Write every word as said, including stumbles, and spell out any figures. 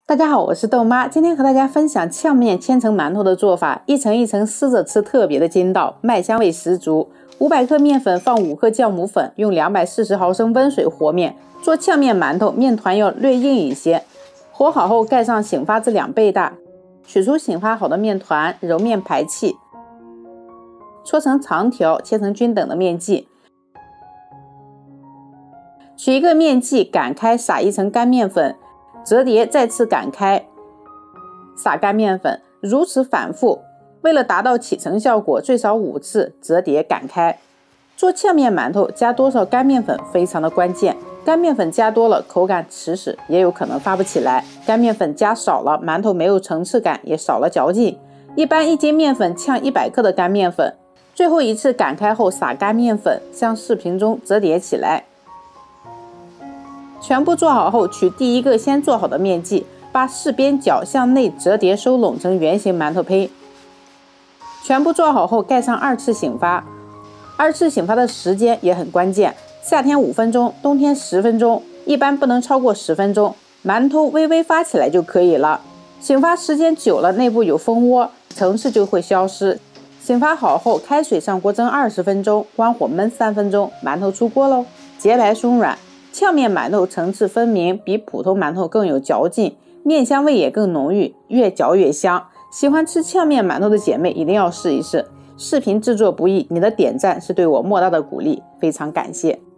大家好，我是豆妈，今天和大家分享炝面千层馒头的做法，一层一层撕着吃特别的筋道，麦香味十足。五百克面粉放五克酵母粉，用两百四十毫升温水和面。做炝面馒头，面团要略硬一些。和好后盖上醒发至两倍大，取出醒发好的面团，揉面排气，搓成长条，切成均等的面剂。取一个面剂擀开，撒一层干面粉。折叠再次擀开，撒干面粉，如此反复。为了达到起层效果，最少五次折叠擀开。做炝面馒头加多少干面粉非常的关键，干面粉加多了口感迟实，也有可能发不起来；干面粉加少了，馒头没有层次感，也少了嚼劲。一般一斤面粉炝一百克的干面粉。最后一次擀开后撒干面粉，像视频中折叠起来。全部做好后，取第一个先做好的面剂，把四边角向内折叠收拢成圆形馒头胚。全部做好后，盖上二次醒发。二次醒发的时间也很关键，夏天五分钟，冬天十分钟，一般不能超过十分钟。馒头微微发起来就可以了。醒发时间久了，内部有蜂窝，层次就会消失。醒发好后，开水上锅蒸二十分钟，关火焖三分钟，馒头出锅喽，洁白松软。炝面馒头层次分明，比普通馒头更有嚼劲，面香味也更浓郁，越嚼越香。喜欢吃炝面馒头的姐妹一定要试一试。视频制作不易，你的点赞是对我莫大的鼓励，非常感谢。